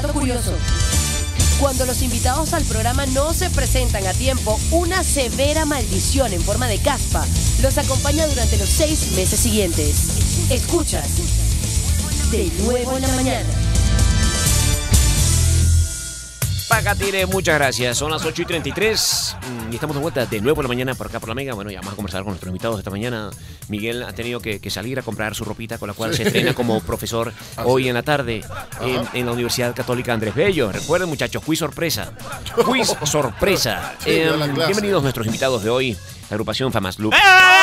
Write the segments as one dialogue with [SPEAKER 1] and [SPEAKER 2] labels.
[SPEAKER 1] Dato curioso. Cuando los invitados al programa no se presentan a tiempo, una severa maldición en forma de caspa los acompaña durante los 6 meses siguientes. Escuchas De Nuevo en la Mañana.
[SPEAKER 2] Pacatire, muchas gracias. Son las 8:33 y estamos de vuelta de nuevo en la mañana por acá por la Mega. Bueno, ya vamos a conversar con nuestros invitados esta mañana. Miguel ha tenido que salir a comprar su ropita con la cual se estrena como profesor hoy en la tarde en la Universidad Católica Andrés Bello. Recuerden, muchachos, quiz sorpresa. Quiz sorpresa. Bienvenidos nuestros invitados de hoy, la agrupación Famas Loop.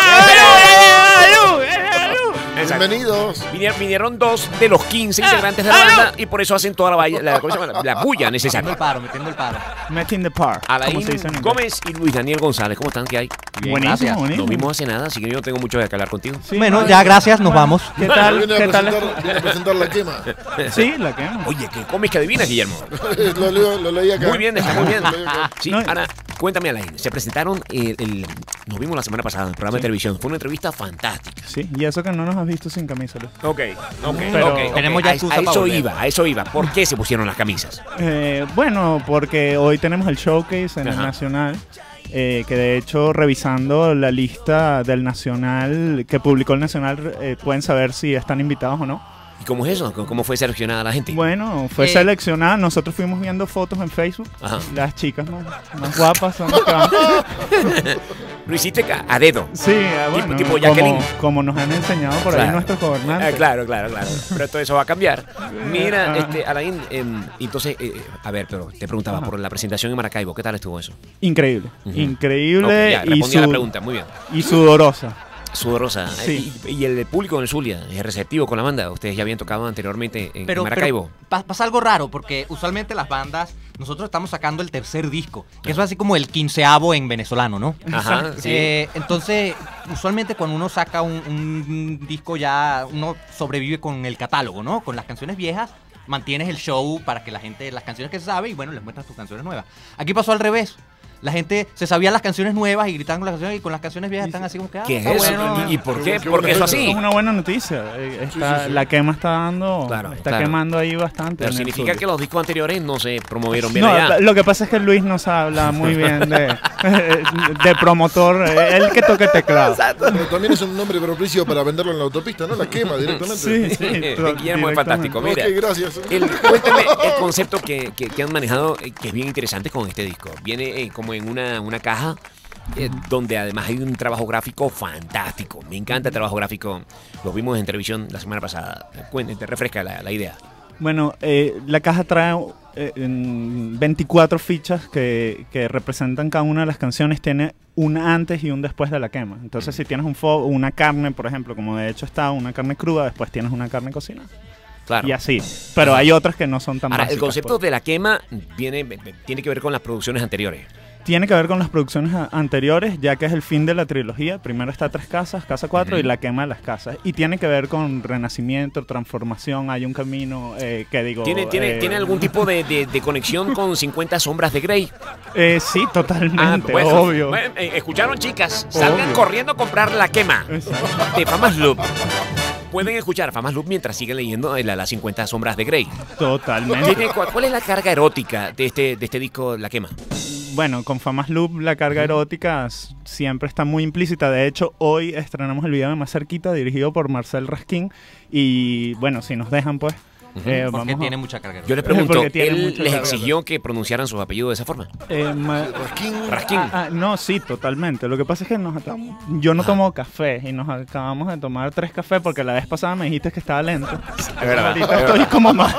[SPEAKER 3] Bienvenidos.
[SPEAKER 2] Vinieron 2 de los 15 integrantes de la banda y por eso hacen toda la bulla necesaria.
[SPEAKER 4] Metiendo el paro.
[SPEAKER 5] Metiendo the par.
[SPEAKER 2] Alain Gómez y Luis Daniel González, ¿cómo están? ¿Qué hay?
[SPEAKER 5] Buenísimo.
[SPEAKER 2] Nos vimos hace nada, así que yo no tengo mucho de qué hablar contigo.
[SPEAKER 5] Sí,
[SPEAKER 4] Bueno, ya gracias, nos vamos.
[SPEAKER 5] ¿Qué tal?
[SPEAKER 3] Viene a presentar la quema.
[SPEAKER 5] Sí, la quema.
[SPEAKER 2] Oye, ¿qué comes que adivinas, Guillermo?
[SPEAKER 3] Lo leí acá.
[SPEAKER 2] Muy bien, está muy bien. Sí,
[SPEAKER 5] No,
[SPEAKER 2] Ana, cuéntame, Alain. Se presentaron, nos vimos la semana pasada en el programa de televisión. Fue una entrevista fantástica.
[SPEAKER 5] Sí, y eso que no nos has visto sin camisa, Luis.
[SPEAKER 2] Pero
[SPEAKER 4] tenemos ya excusa para volver.
[SPEAKER 2] A eso iba. ¿Por qué se pusieron las camisas?
[SPEAKER 5] Bueno, porque hoy tenemos el showcase en el Nacional. Que de hecho, revisando la lista del Nacional que publicó el Nacional, pueden saber si están invitados o no.
[SPEAKER 2] ¿Y cómo es eso? ¿Cómo fue seleccionada la gente?
[SPEAKER 5] Bueno, fue seleccionada. Nosotros fuimos viendo fotos en Facebook.
[SPEAKER 2] Ajá.
[SPEAKER 5] Las chicas más guapas son las que van.
[SPEAKER 2] Lo hiciste a dedo.
[SPEAKER 5] Sí, bueno,
[SPEAKER 2] tipo Jacqueline.
[SPEAKER 5] como nos han enseñado por ahí nuestros gobernantes.
[SPEAKER 2] Claro. Pero todo eso va a cambiar. Mira, Alain, entonces, a ver, pero te preguntaba por la presentación en Maracaibo, ¿qué tal estuvo eso?
[SPEAKER 5] Increíble, increíble.
[SPEAKER 2] Ya, respondí a la pregunta, muy bien.
[SPEAKER 5] Y sudorosa.
[SPEAKER 2] Sudorosa.
[SPEAKER 5] Sí.
[SPEAKER 2] Y el público en Zulia es receptivo con la banda. Ustedes ya habían tocado anteriormente en Maracaibo.
[SPEAKER 4] Pero pasa algo raro, porque usualmente las bandas, nosotros estamos sacando el tercer disco, que es así como el 15avo en venezolano, ¿no?
[SPEAKER 2] Ajá, sí.
[SPEAKER 4] Entonces, usualmente cuando uno saca un disco ya, uno sobrevive con el catálogo, ¿no? Con las canciones viejas, mantienes el show para que la gente, las canciones que sabe, y bueno, les muestras tus canciones nuevas. Aquí pasó al revés. La gente se sabía las canciones nuevas y gritaban con las canciones, y con las canciones viejas están así como que...
[SPEAKER 2] ¿Qué es eso?
[SPEAKER 4] Bueno.
[SPEAKER 2] ¿Y por qué? Porque eso así.
[SPEAKER 5] Es una buena noticia. La quema está dando,
[SPEAKER 2] Claro.
[SPEAKER 5] quemando ahí bastante.
[SPEAKER 2] Pero significa que los discos anteriores no se promovieron bien
[SPEAKER 5] No,
[SPEAKER 2] allá.
[SPEAKER 5] lo que pasa es que Luis nos habla muy bien de promotor, el que toque teclado.
[SPEAKER 3] Pero también es un nombre propicio para venderlo en la autopista, ¿no? La quema directamente.
[SPEAKER 5] Sí,
[SPEAKER 2] Guillermo es fantástico. Mira,
[SPEAKER 3] Ok, gracias.
[SPEAKER 2] Cuéntame el concepto que han manejado, que es bien interesante con este disco. Viene como en una caja donde además hay un trabajo gráfico fantástico. Me encanta el trabajo gráfico. Lo vimos en televisión la semana pasada. Cuéntate, refresca la idea.
[SPEAKER 5] Bueno, la caja trae 24 fichas que representan cada una de las canciones. Tiene un antes y un después de la quema. Entonces, si tienes una carne, por ejemplo, como de hecho está una carne cruda, después tienes una carne cocinada.
[SPEAKER 2] Claro.
[SPEAKER 5] Y así. Pero hay otras que no son tan
[SPEAKER 2] Ahora,
[SPEAKER 5] básicas.
[SPEAKER 2] el concepto de la quema tiene que ver con las producciones anteriores.
[SPEAKER 5] Tiene que ver con las producciones anteriores, ya que es el fin de la trilogía. Primero está Tres Casas, Casa 4 y La Quema de las Casas. Y tiene que ver con renacimiento, transformación, hay un camino que digo...
[SPEAKER 2] ¿Tiene algún tipo de conexión con 50 sombras de Grey?
[SPEAKER 5] Sí, totalmente,
[SPEAKER 2] Pues,
[SPEAKER 5] obvio.
[SPEAKER 2] Bueno, escucharon, chicas, salgan corriendo a comprar La Quema de Famas Loop. Pueden escuchar Famas Loop mientras siguen leyendo las 50 sombras de Grey.
[SPEAKER 5] Totalmente.
[SPEAKER 2] ¿Cuál es la carga erótica de este disco La Quema?
[SPEAKER 5] Bueno, con Famas Loop la carga erótica siempre está muy implícita. De hecho, hoy estrenamos el video de Más Cerquita, dirigido por Marcel Raskin. Y bueno, si nos dejan, pues...
[SPEAKER 4] Porque tiene mucha carga.
[SPEAKER 2] Yo les pregunto, ¿él les
[SPEAKER 5] carga.
[SPEAKER 2] exigió que pronunciaran sus apellidos de esa forma? Raskin.
[SPEAKER 5] No, sí, totalmente. Lo que pasa es que yo no tomo café y nos acabamos de tomar 3 cafés porque la vez pasada me dijiste que estaba lento.
[SPEAKER 2] Es verdad.
[SPEAKER 5] Ahorita estoy como más...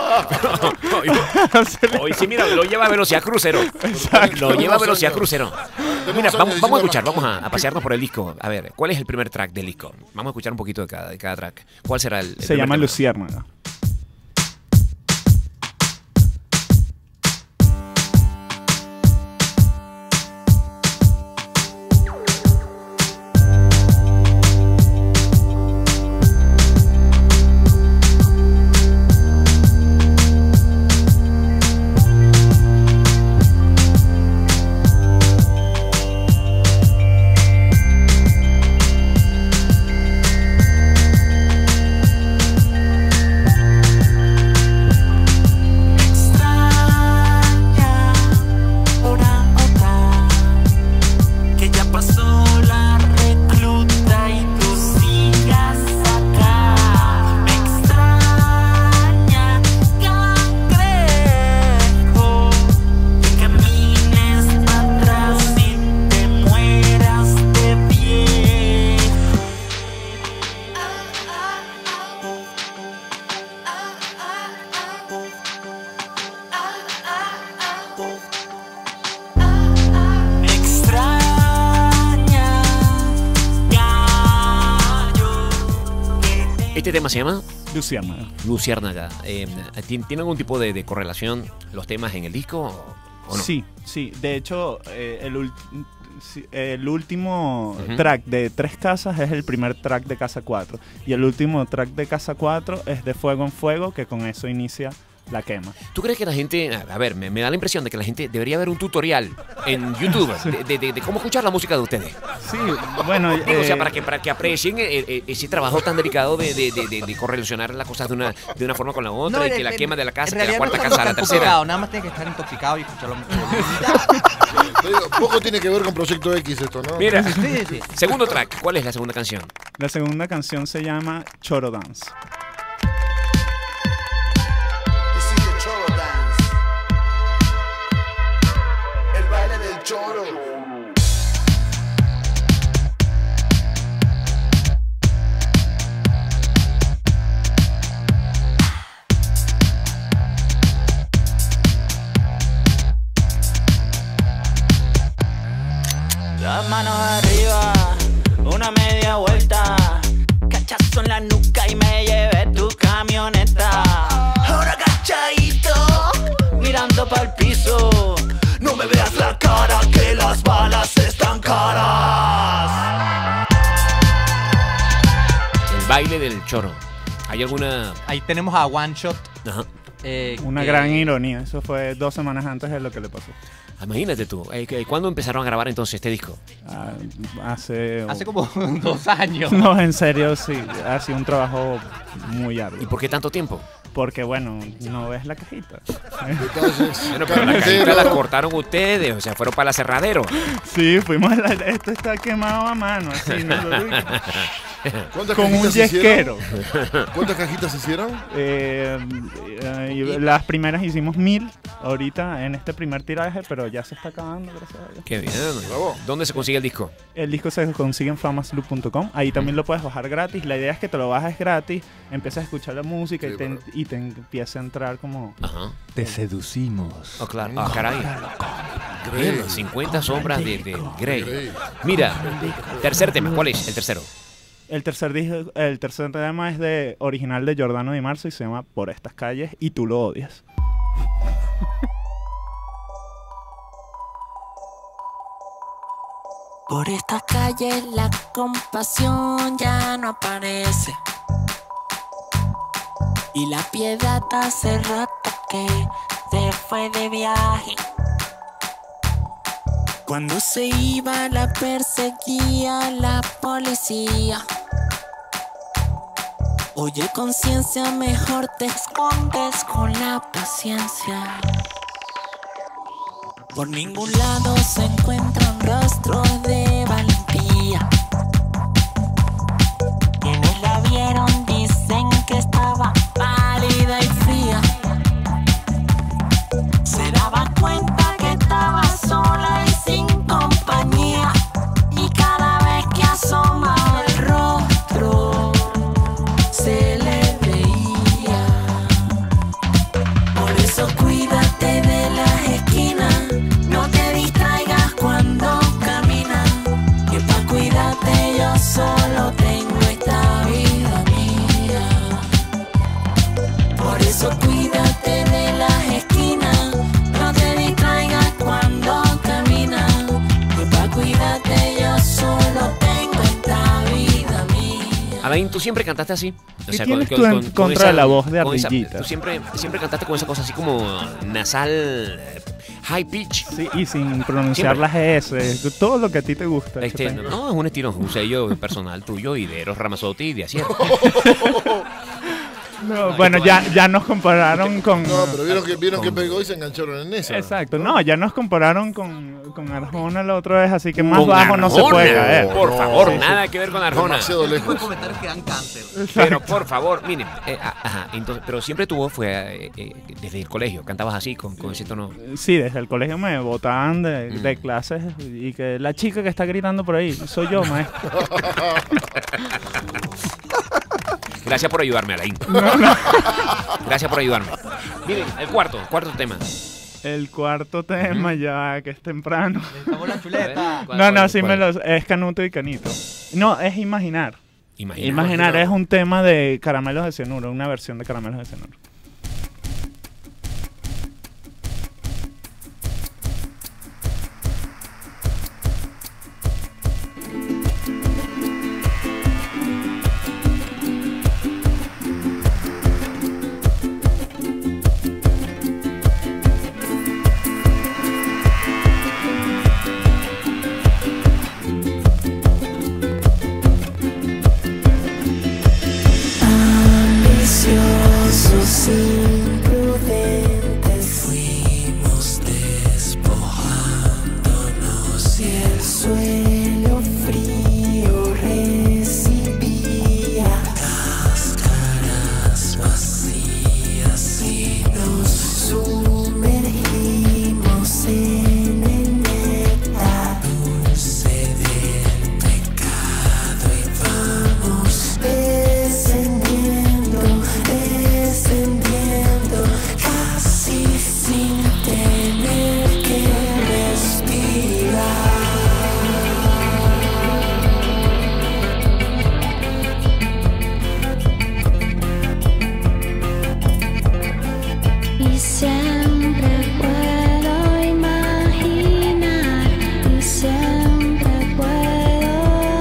[SPEAKER 2] Hoy sí, mira, lo lleva a velocidad crucero. Lo lleva a velocidad crucero. Mira, vamos a escuchar, vamos a pasearnos por el disco. A ver, ¿cuál es el primer track del disco? Vamos a escuchar un poquito de cada track. ¿Cuál será el
[SPEAKER 5] Se llama
[SPEAKER 2] tema?
[SPEAKER 5] Luciérnaga.
[SPEAKER 2] Este tema se llama
[SPEAKER 5] Luciérnaga.
[SPEAKER 2] Luciérnaga. ¿Tiene algún tipo de correlación los temas en el disco o no?
[SPEAKER 5] Sí, sí. De hecho, el último track de Tres Casas es el primer track de Casa 4. Y el último track de Casa 4 es de Fuego en Fuego, que con eso inicia La Quema.
[SPEAKER 2] ¿Tú crees que la gente, a ver, me da la impresión de que la gente debería ver un tutorial en YouTube de cómo escuchar la música de ustedes?
[SPEAKER 5] Sí, bueno.
[SPEAKER 2] Digo, o sea, para que aprecien ese trabajo tan delicado de correlacionar las cosas de una forma con la otra, y que la quema de la casa, que la cuarta casa a la tercera.
[SPEAKER 4] Nada más tiene que estar intoxicado y escucharlo mucho.
[SPEAKER 3] Poco tiene que ver con Proyecto X esto, ¿no?
[SPEAKER 2] Mira,
[SPEAKER 4] Sí.
[SPEAKER 2] segundo track, ¿cuál es la segunda canción?
[SPEAKER 5] La segunda canción se llama Choro Dance.
[SPEAKER 6] El baile del choro.
[SPEAKER 7] Las manos arriba, una media vuelta, cachazo en la nuca y me llevé tu camioneta. Ahora agachadito, mirando pa'l piso, no me veas la cara que las balas están caras.
[SPEAKER 2] El baile del choro. ¿Hay alguna...?
[SPEAKER 4] Ahí tenemos a One Shot.
[SPEAKER 2] Ajá.
[SPEAKER 5] Una gran ironía. Eso fue 2 semanas antes de lo que le pasó.
[SPEAKER 2] Imagínate tú. ¿Cuándo empezaron a grabar entonces este disco?
[SPEAKER 5] Hace
[SPEAKER 4] como 2 años.
[SPEAKER 5] No, en serio, sí. Ha sido un trabajo muy arduo.
[SPEAKER 2] ¿Y por qué tanto tiempo?
[SPEAKER 5] Porque, bueno, no ves la cajita.
[SPEAKER 2] Bueno, pero la cajita la cortaron ustedes, o sea, fueron para el aserradero.
[SPEAKER 5] Sí, fuimos esto está quemado a mano, así, ¿no?
[SPEAKER 3] Con
[SPEAKER 5] un yesquero.
[SPEAKER 3] ¿Cuántas cajitas hicieron?
[SPEAKER 5] Las primeras hicimos 1000 ahorita en este primer tiraje, pero ya se está acabando, gracias a Dios.
[SPEAKER 2] Qué bien.
[SPEAKER 3] Bravo.
[SPEAKER 2] ¿Dónde se consigue el disco?
[SPEAKER 5] El disco se consigue en famasloop.com. Ahí también lo puedes bajar gratis. La idea es que te lo bajes gratis, empiezas a escuchar la música y te empieza a entrar como...
[SPEAKER 2] Ajá.
[SPEAKER 4] Te seducimos.
[SPEAKER 2] Oh, claro. Ah, caray. Grey. 50 sombras de Grey. Mira, tercer tema. ¿Cuál es el tercero?
[SPEAKER 5] El tercer tema es original de Giordano Di Marzo y se llama Por estas calles y tú lo odias.
[SPEAKER 8] Por estas calles la compasión ya no aparece. Y la piedad hace rato que se fue de viaje. Cuando se iba la perseguía la policía. Oye, conciencia, mejor te escondes con la paciencia. Por ningún lado se encuentran rastros de valentía. Quienes la vieron dicen que estaba pálida y fría. Se daba cuenta que estaba sola y sin compañía. Y cada vez que asomaba el rostro se le veía. Por eso cuídate de las esquinas. No te distraigas cuando caminas. Que pa' cuidarte yo solo tengo esta vida mía. Por eso cuídate de las esquinas. No te distraigas cuando caminas. Que pa' cuidarte yo solo tengo esta vida mía.
[SPEAKER 2] Alain, ¿tú siempre cantaste así? O
[SPEAKER 5] ¿Qué tienes tú en contra de la voz de Ardillita?
[SPEAKER 2] ¿Tú siempre cantaste con esa cosa así como nasal, high pitch?
[SPEAKER 5] Sí, y sin pronunciar las S, todo lo que a ti te gusta.
[SPEAKER 2] No, es un estilo, un sello personal tuyo y de Eros Ramazzotti y de Acierto.
[SPEAKER 5] No, bueno, ya nos compararon con...
[SPEAKER 3] No, pero vieron que pegó y se engancharon en eso.
[SPEAKER 5] Exacto, no, ya nos compararon con Arjona la otra vez, así que más bajo no se puede caer.
[SPEAKER 2] Por favor, nada que ver con Arjona.
[SPEAKER 3] Demasiado lejos.
[SPEAKER 4] Comentarios que dan cáncer.
[SPEAKER 2] Pero por favor, miren, entonces, pero siempre tu voz fue desde el colegio, cantabas así, con ese tono.
[SPEAKER 5] Sí, desde el colegio me botaban de clases y que la chica que está gritando por ahí, soy yo, maestro.
[SPEAKER 2] Gracias por ayudarme, Alain. Gracias por ayudarme. Miren, el cuarto tema.
[SPEAKER 5] El cuarto tema, ya que es temprano.
[SPEAKER 4] La chuleta.
[SPEAKER 5] No, sí me los... Es Canuto y Canito. No, es Imaginar. Imaginar es un tema de Caramelos de Cianuro, una versión de Caramelos de Cianuro.
[SPEAKER 8] Ambiciosos, imprudentes, fuimos despojándonos y el suelo frío recibía cáscaras vacías y nos sumergimos en el néctar dulce del pecado y vamos descendiendo, descendiendo, casi sin tener que respirar. Y siempre puedo imaginar, y siempre puedo,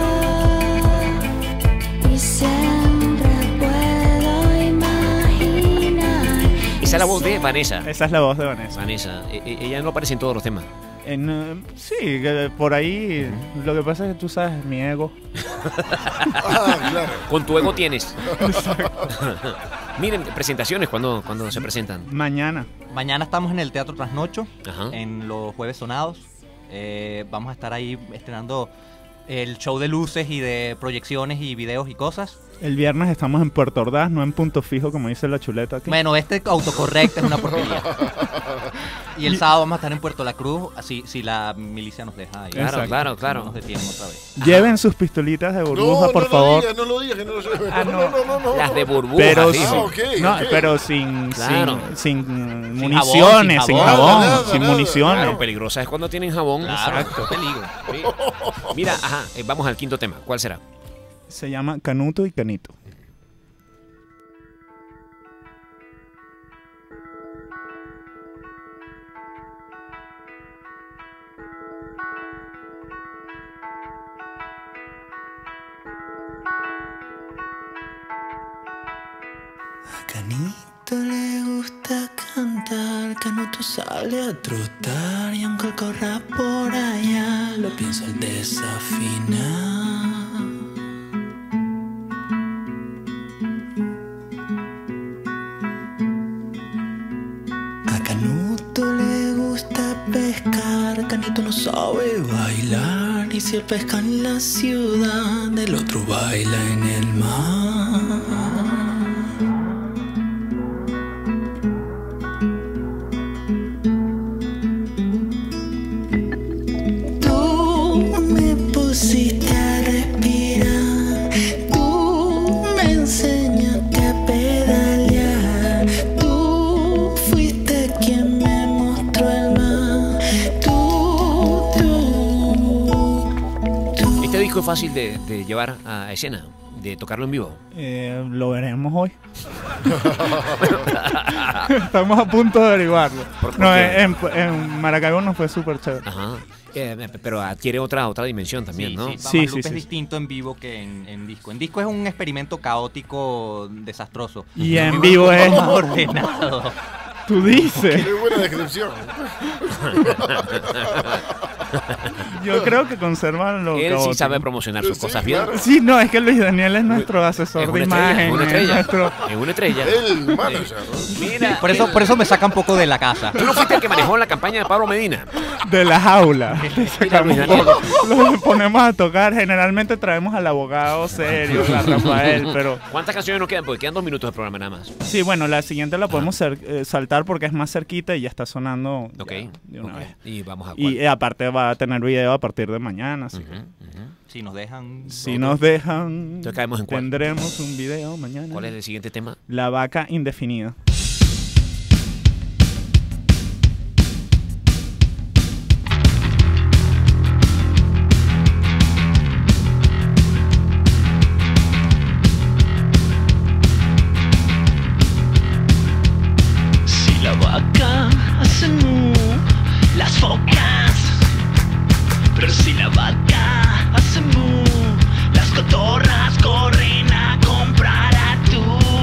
[SPEAKER 8] y siempre puedo imaginar.
[SPEAKER 2] Esa es la voz de Vanessa.
[SPEAKER 5] Esa es la voz de Vanessa.
[SPEAKER 2] Vanessa. Ella no aparece en todos los temas.
[SPEAKER 5] Sí, que por ahí lo que pasa es que tú sabes, mi ego.
[SPEAKER 3] Claro.
[SPEAKER 2] Con tu ego tienes. Miren, presentaciones cuando se presentan.
[SPEAKER 5] Mañana.
[SPEAKER 4] Mañana estamos en el Teatro Trasnocho,
[SPEAKER 2] Ajá.
[SPEAKER 4] en los Jueves Sonados. Vamos a estar ahí estrenando el show de luces y de proyecciones y videos y cosas.
[SPEAKER 5] El viernes estamos en Puerto Ordaz, no en Punto Fijo, como dice la chuleta aquí.
[SPEAKER 4] Bueno, este autocorrecto es una porquería. Y el sábado vamos a estar en Puerto La Cruz, así si la milicia nos deja ahí.
[SPEAKER 2] Claro,
[SPEAKER 5] Exacto.
[SPEAKER 2] claro,
[SPEAKER 4] Si
[SPEAKER 2] claro.
[SPEAKER 4] no nos detienen otra vez.
[SPEAKER 5] Lleven sus pistolitas de burbuja,
[SPEAKER 3] No,
[SPEAKER 5] por
[SPEAKER 3] no
[SPEAKER 5] favor.
[SPEAKER 3] Lo digas, que no lo lleven.
[SPEAKER 5] Ah, no.
[SPEAKER 3] No.
[SPEAKER 2] Las de burbujas,
[SPEAKER 5] Pero,
[SPEAKER 2] dijo.
[SPEAKER 3] ok,
[SPEAKER 5] no,
[SPEAKER 3] ok.
[SPEAKER 5] pero sin,
[SPEAKER 2] Claro.
[SPEAKER 5] sin municiones, sin
[SPEAKER 4] jabón,
[SPEAKER 5] jabón,
[SPEAKER 3] nada,
[SPEAKER 5] sin
[SPEAKER 3] nada.
[SPEAKER 5] municiones.
[SPEAKER 2] Claro, peligrosa es cuando tienen jabón.
[SPEAKER 4] Claro,
[SPEAKER 2] Exacto.
[SPEAKER 4] peligro.
[SPEAKER 2] Sí. Mira, ajá, vamos al quinto tema. ¿Cuál será?
[SPEAKER 5] Se llama Canuto y Canito.
[SPEAKER 8] A Canito le gusta cantar, Canuto sale a trotar y aunque corra por allá, lo piensa al desafinar. A Canuto le gusta pescar, Canito no sabe bailar y si él pesca en la ciudad, el otro baila en el mar. Tú me pusiste a respirar, tú me enseñaste a pedalear, tú fuiste quien me mostró el mar, tú.
[SPEAKER 2] Este disco es fácil de llevar a escena, de tocarlo en vivo.
[SPEAKER 5] Lo veremos hoy. Estamos a punto de averiguarlo.
[SPEAKER 2] ¿Por
[SPEAKER 5] No,
[SPEAKER 2] qué?
[SPEAKER 5] en Maracaibo nos fue súper chévere.
[SPEAKER 2] Ajá. Pero adquiere otra dimensión también, ¿no?
[SPEAKER 4] Sí,
[SPEAKER 5] Sí,
[SPEAKER 4] Babalup
[SPEAKER 5] sí,
[SPEAKER 4] es
[SPEAKER 5] sí.
[SPEAKER 4] distinto en vivo que en disco. En disco es un experimento caótico, desastroso.
[SPEAKER 5] Y en vivo es...
[SPEAKER 4] más ordenado.
[SPEAKER 5] Tú dices.
[SPEAKER 3] Qué buena descripción.
[SPEAKER 5] Yo creo que conservan lo
[SPEAKER 2] Él sí
[SPEAKER 5] caótico.
[SPEAKER 2] sabe promocionar sus
[SPEAKER 3] Sí,
[SPEAKER 2] cosas bien.
[SPEAKER 3] claro.
[SPEAKER 5] Sí, no, es que Luis Daniel es nuestro asesor de imagen.
[SPEAKER 2] es una
[SPEAKER 5] es
[SPEAKER 2] estrella.
[SPEAKER 5] nuestro-
[SPEAKER 2] Es una estrella.
[SPEAKER 3] El manager.
[SPEAKER 2] Mira,
[SPEAKER 4] Por eso me saca un poco de la casa.
[SPEAKER 2] tú no fuiste el que manejó la campaña de Pablo Medina.
[SPEAKER 5] de la jaula. Le
[SPEAKER 2] Mira,
[SPEAKER 5] sacamos
[SPEAKER 2] Luis Daniel.
[SPEAKER 5] lo ponemos a tocar. Generalmente traemos al abogado serio, a Rafael, pero
[SPEAKER 2] ¿Cuántas canciones nos quedan? Porque quedan 2 minutos de programa nada más.
[SPEAKER 5] sí, bueno, la siguiente la podemos saltar porque es más cerquita y ya está sonando ya
[SPEAKER 2] Ok.
[SPEAKER 5] de una
[SPEAKER 2] ok.
[SPEAKER 5] vez.
[SPEAKER 2] Y vamos a
[SPEAKER 5] Y aparte va a tener video a partir de mañana. Así que
[SPEAKER 4] Si nos dejan.
[SPEAKER 5] si nos dejan,
[SPEAKER 2] Entonces caemos en cuál.
[SPEAKER 5] tendremos un video mañana.
[SPEAKER 2] ¿Cuál es el siguiente tema?
[SPEAKER 5] La vaca indefinida.
[SPEAKER 7] focas. Pero si la vaca hace mu, las cotorras corren a comprar atún.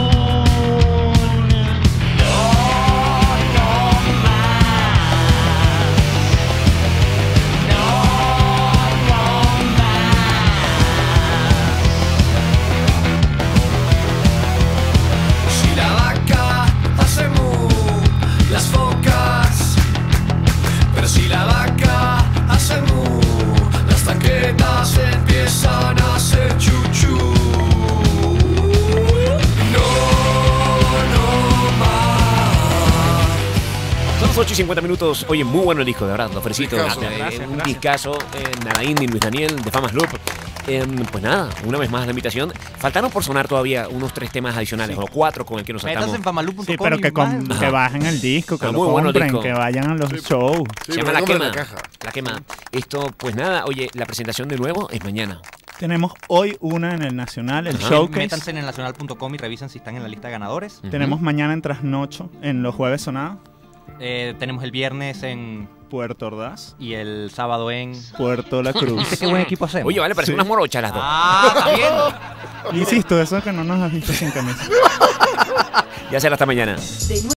[SPEAKER 9] Si la vaca hace mu, las focas. Pero si la vaca hace mu, las tanquetas empiezan a hacer chuchu. No, no más.
[SPEAKER 2] Son las 8:50. Oye, muy bueno el disco, de verdad, lo felicito.
[SPEAKER 3] Discazo.
[SPEAKER 2] Un discazo, nada indie, Luis Daniel, de Famas Loop. Pues nada, una vez más la invitación. Faltaron por sonar todavía unos 3 temas adicionales, o 4 con el que nos
[SPEAKER 4] Métanse
[SPEAKER 2] saltamos.
[SPEAKER 4] en famalu.com.
[SPEAKER 5] Sí, pero que bajen el disco, que lo
[SPEAKER 2] muy bueno el
[SPEAKER 5] compren,
[SPEAKER 2] disco.
[SPEAKER 5] que vayan a los shows.
[SPEAKER 3] Sí,
[SPEAKER 2] Se llama
[SPEAKER 3] pero
[SPEAKER 2] La
[SPEAKER 3] compren
[SPEAKER 2] Quema.
[SPEAKER 3] la caja.
[SPEAKER 2] La Quema. Esto, pues nada, oye, la presentación de nuevo es mañana.
[SPEAKER 5] Tenemos hoy una en el Nacional, el
[SPEAKER 2] Ajá.
[SPEAKER 5] Showcase.
[SPEAKER 4] Métanse en el nacional.com y revisen si están en la lista de ganadores.
[SPEAKER 5] Tenemos mañana en Trasnocho, en los jueves sonados,
[SPEAKER 4] Tenemos el viernes en
[SPEAKER 5] Puerto Ordaz,
[SPEAKER 4] y el sábado en...
[SPEAKER 5] Puerto La Cruz.
[SPEAKER 4] ¿Qué buen equipo hacemos?
[SPEAKER 2] Oye, vale, parecen
[SPEAKER 5] Sí.
[SPEAKER 2] unas morochas las dos.
[SPEAKER 4] Ah, también.
[SPEAKER 5] Insisto, eso que no nos has visto sin camisa.
[SPEAKER 2] Ya será hasta mañana.
[SPEAKER 1] De